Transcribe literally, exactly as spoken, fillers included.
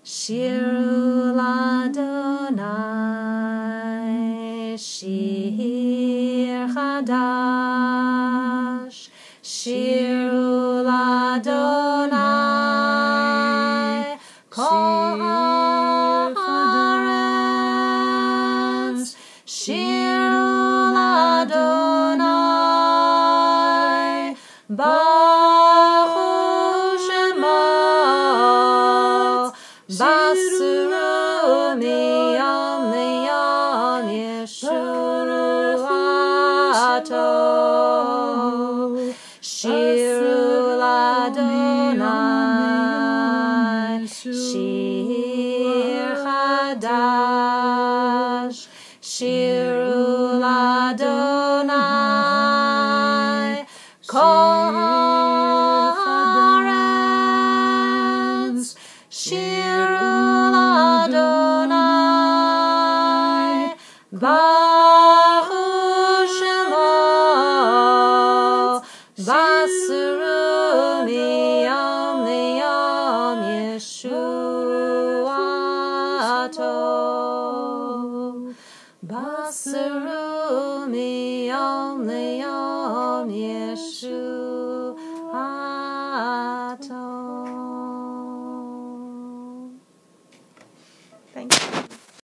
Shiru l'Adonai, Shir Chadash, Shiru l'Adonai, Kol haaretz, Shiru l'Adonai, Baruch Shemo, Basuru miyom liyom Yeshuato, Shiru l'Adonai, Shir Chadash, Shiru l'Adonai, Kol haaretz, Shiru l'Adonai, Baruch Shemo, Basuru miyom liyom Yeshuato, Basuru